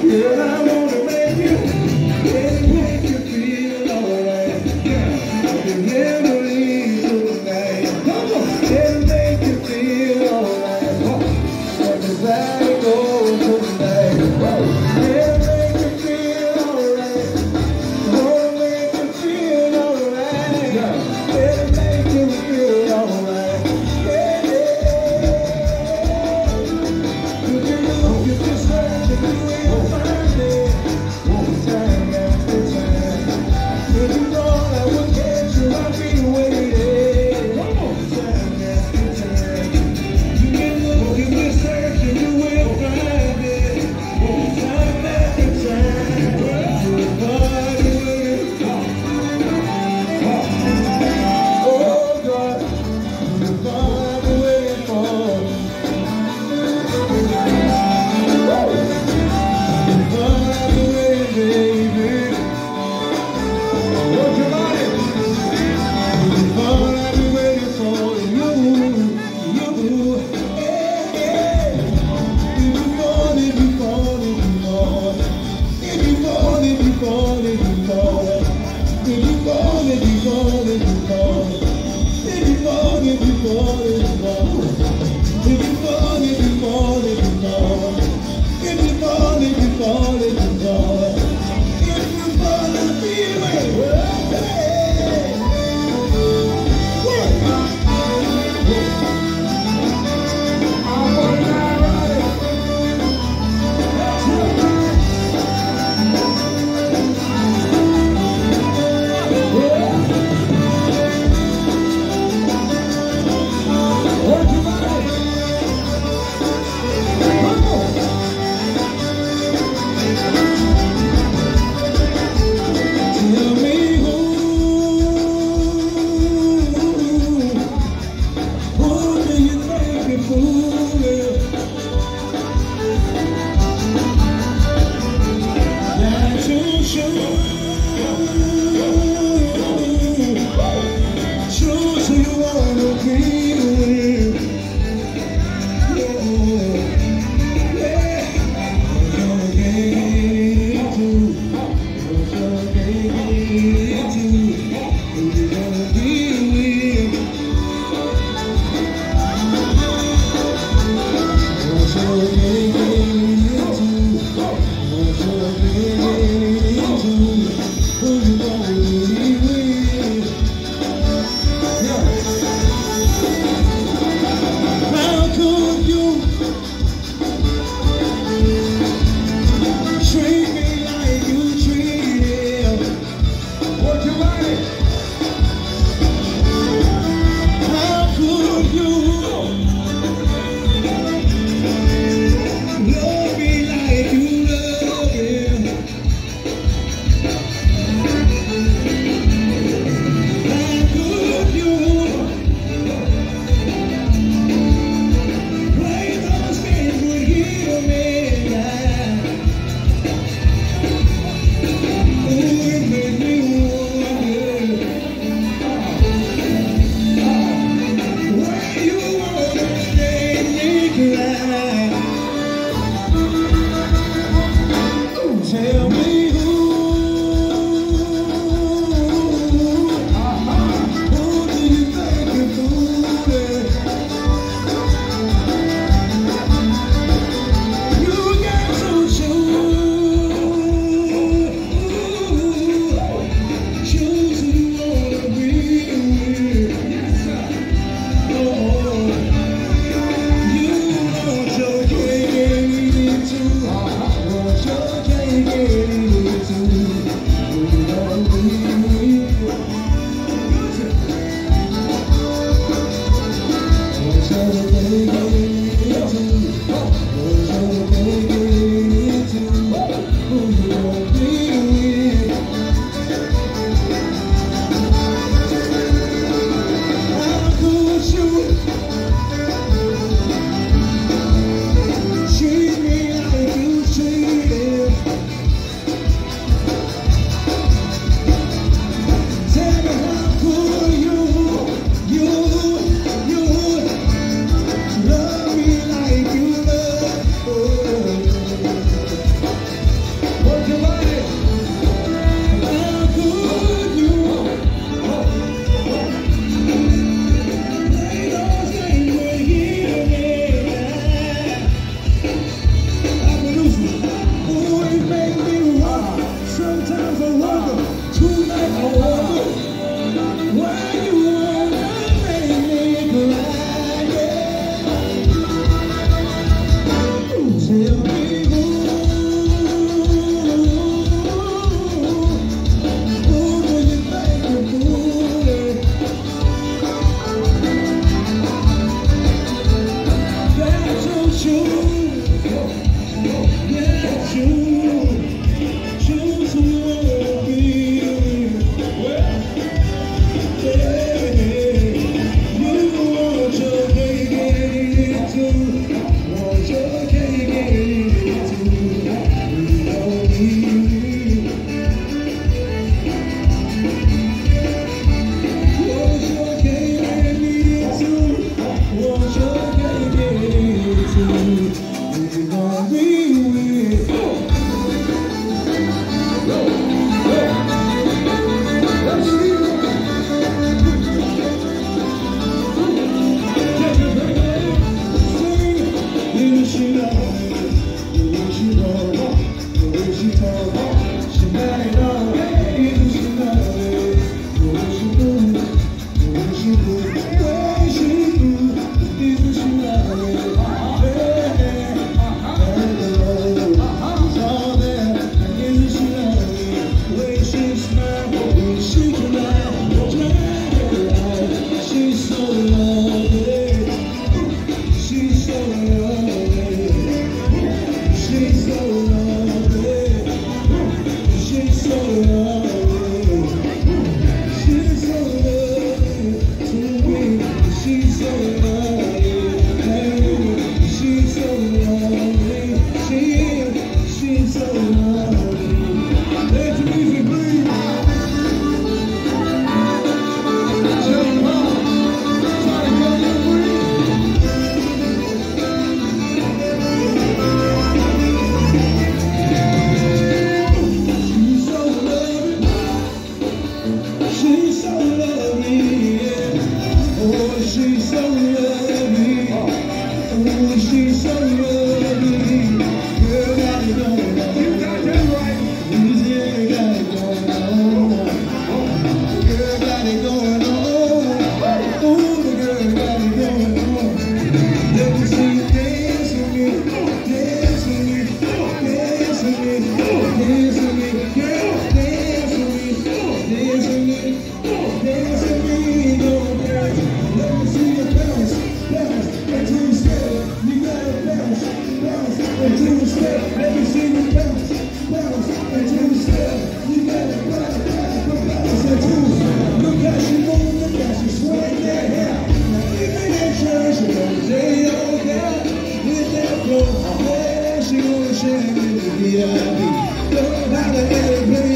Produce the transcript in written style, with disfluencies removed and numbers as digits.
Girl, I wanna make you, yeah, make you feel alright. I can never leave tonight. Come on, yeah, make you feel alright. Let the body go tonight. Yeah, make you feel alright. Gonna make you feel alright. Yeah, make you feel alright. Yeah, yeah. You just have to do it. She's so lovely, yeah. Oh, she's so lovely. Oh, she's so lovely. Girl, got it going on. You got that right. Yeah, got it going on. Girl, got it going on. Oh, the girl got it going on. Let me see you dance with me. Dance with me. Dance with me. Dance with me. Girl, dance with me. Dance with me. Dance with me. Go, girl. Let me see you bounce. Bounce. Until you step. You gotta bounce. Bounce. Until you step. Let me see you bounce. Bounce. Until you step. You gotta bounce. Bounce. Until you step. Look how she move. Look how she swing that hair. Now even in church, she gonna say, oh, God. Hit that floor. Yeah, she gonna shake it with the VIP. Don't know how to let it play.